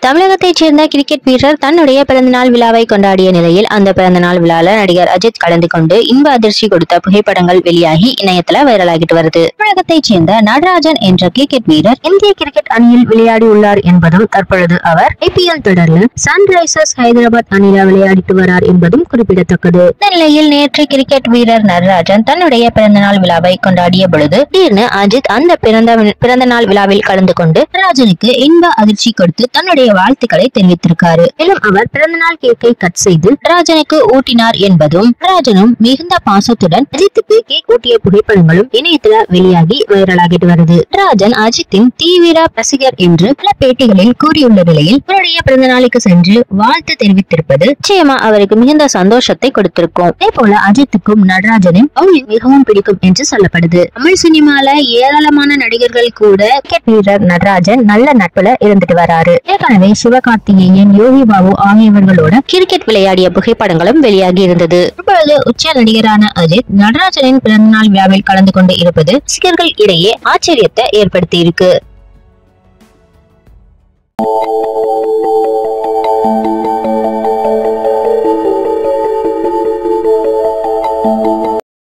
தமிழகத்தைச் சேர்ந்த கிரிக்கெட் வீரர் தன்னுடைய பிறந்தநாள் விழாவை கொண்டாடிய நிலையில் அந்த பிறந்தநாள் விழால நடிகர் அஜித் கலந்து கொண்டு இன்ப அதிர்ச்சி கொடுத்த புகைப்படங்கள் வெளியாகி இணையத்துல வைரலாகிட்டு வருது. தமிழகத்தைச் சேர்ந்த நடராஜன் என்ற கிரிக்கெட் வீரர் இந்திய கிரிக்கெட் அணியில் விளையாடி உள்ளார் என்பதும் தற்பொழுது அவர் ஐபிஎல் தொடரில் சன்ரைசர்ஸ் ஹைதராபாத் அணியில விளையாடிட்டு வரார் என்பதும் குறிப்பிடத்தக்கது. இந்த நிலையில் நேற்று கிரிக்கெட் வீரர் நடராஜன் தன்னுடைய பிறந்தநாள் விழாவை கொண்டாடிய பொழுது திடீர்னு அஜித் அந்த பிறந்தநாள் விழாவில் கலந்து கொண்டு நடராஜனுக்கு இன்ப அதிர்ச்சி கொடுத்து தன்னுடைய வாழ்த்துக்களை தெரிவித்திருக்காரு. மேலும் அவர் பிறந்தநாள் கேக்கை கட் செய்து நடராஜனுக்கு ஊட்டினார் என்பதும் நடராஜனும் மிகுந்த பாசத்துடன் அஜித்துக்கு கேக் ஊட்டிய புகைப்படங்களும் இணையத்துல வெளியாகி வைரலாகிட்டு வருது. நடராஜன் அஜித்தின் தீவிர ரசிகர் என்று பல பேட்டிகளில் கூறியுள்ள நிலையில் அவருடைய பிறந்த நாளுக்கு சென்று வாழ்த்து தெரிவித்திருப்பது நிச்சயமா அவருக்கு மிகுந்த சந்தோஷத்தை கொடுத்திருக்கும். அதே போல அஜித்துக்கும் நடராஜனின் பவுலிங் மிகவும் பிடிக்கும் என்று சொல்லப்படுது. தமிழ் சினிமால ஏராளமான நடிகர்கள் கூட கிரிக்கெட் வீரர் நடராஜன் நல்ல நட்புல இருந்துட்டு வராரு. ஏற்கனவே சிவகார்த்திகேயன், யோகி பாபு ஆகியவர்களோட கிரிக்கெட் விளையாடிய புகைப்படங்களும் வெளியாகி இருந்தது. இப்பொழுது உச்ச நடிகரான அஜித் நடராஜனின் பிறந்தநாள் விழாவில் கலந்து கொண்டு இருப்பது ரசிகர்கள் இடையே ஆச்சரியத்தை ஏற்படுத்தி இருக்கு.